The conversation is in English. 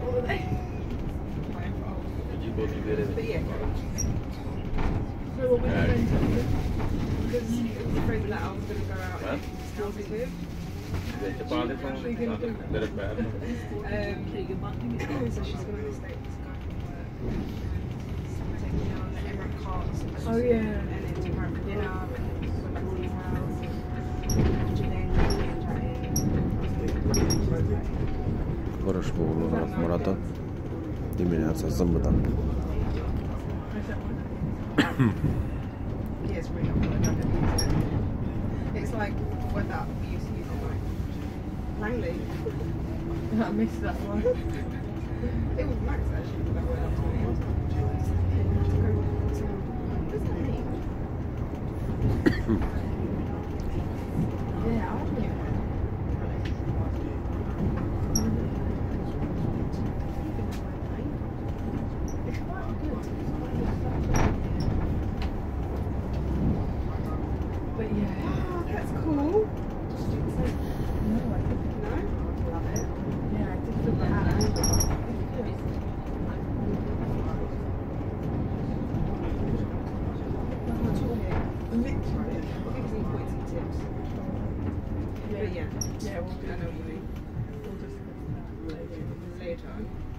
Did you both do it? But yeah. So what were you going to do? Because it was a friend that I was going to go out and still be with. Weet je paal dit van? Dat is bad. So she's going to the States to go from work. Take me on the Emirate cars. Oh yeah. And then take her out for dinner. And then go back to the house. And then Vărășvoul Raf Murata dimineața sâmbătă. yeah, it's really awkward. It's like what that we used to use in like Langley. I missed that one. It was Max actually that went up to me. What does that mean? Yeah, I don't know. It's quite good. But yeah. Oh, that's cool. No, I didn't. No? Love it. Yeah, I did feel that. Literally. I'll give you some points and tips. But yeah. Yeah, we'll do I know what you mean. We'll discuss that later. Later.